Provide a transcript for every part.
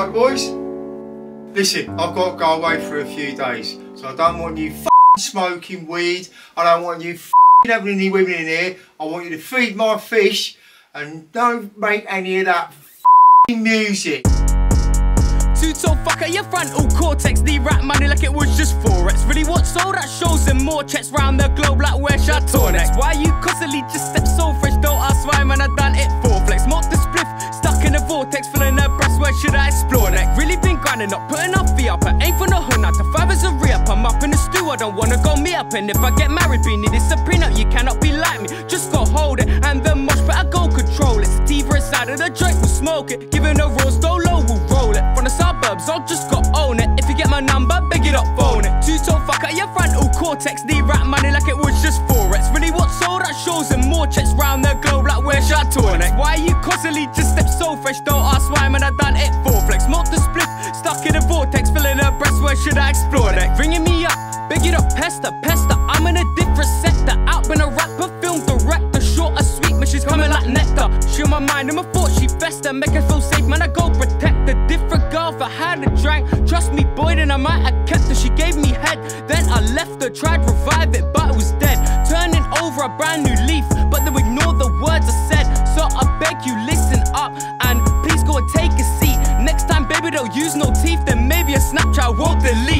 Right, boys? Listen, I've got to go away for a few days, so I don't want you smoking weed. I don't want you having any women in here. I want you to feed my fish and don't make any of that music. Two-tone fucker, your frontal cortex need rap money like it was just forex. Really what's all that shows them more checks round the globe like where Chateau next. Why you constantly just step so fresh? Don't ask why, man, I done it for flex. Mock the spliff, stuck in the vortex, filling her breast. Where should I explore next? Really been grinding up, putting up fee up. I ain't for no hood, not to 5 as a re-up. I'm up in the stew, I don't wanna go me up. And if I get married, be needed a prenup. You cannot be like me, just go hold it. And the moshpit, I go control it. Sativa inside of the joint, we'll smoke it. Giving a rose, go low, we'll roll it. From the suburbs, I'll just go own it. If you get my number, big it up, phone it. Two-tone fucker, your frontal cortex need rap money like it was just forex. Really what's all that shows and more checks round the globe like where Chateau next. Why you constantly just step so fresh? Don't ask why, man, I done it for flex. Mock the spliff, stuck in the vortex, filling her breast. Where should I explore next? Ringing me up, big it up, pester. I'm in a different sector. Out been a rapper, film director. Short or sweet, but she's coming like nectar. She on my mind and my thoughts, she fester. Make her feel safe, man, I go protect her. Different girl if I had a drink. Trust me, boy, then I might have kept her. She gave me head, then I left her. Tried to revive it, but it was dead. Turning over a brand new leaf, but they ignore the words I said. So I beg you, listen up, and please go and take a seat. Next time, baby, don't use no teeth, then maybe a Snapchat won't delete.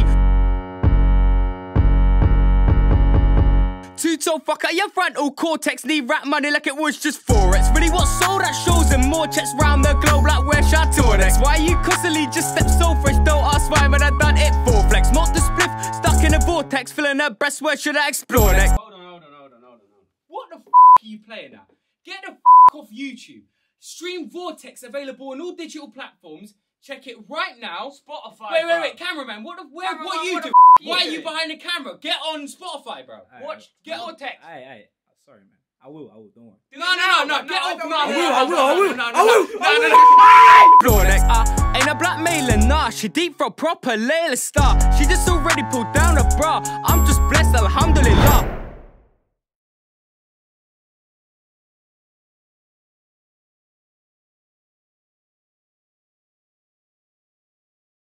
Two-tone fucker, your frontal cortex need rap money like it was just forex. Really what's all that shows and more checks round the globe like where Chateau next. Why you constantly just step so fresh? Don't ask why, man, I done it for flex. Mock the spliff, stuck in a vortex, filling her breast. Where should I explore next? Hold on. What the are you playing at? Get the off YouTube. Stream Vortex available on all digital platforms. Check it right now. Spotify. Wait, cameraman. What you do? Why are you behind the camera? Get on Spotify, bro. Watch. Get on Vortex. Hey. Sorry, man. I will. Don't worry. No. Get off. I will. Ain't a blackmailer, nah. She deep for a proper Layla star. She just already pulled down her bra. I'm just blessed, alhamdulillah.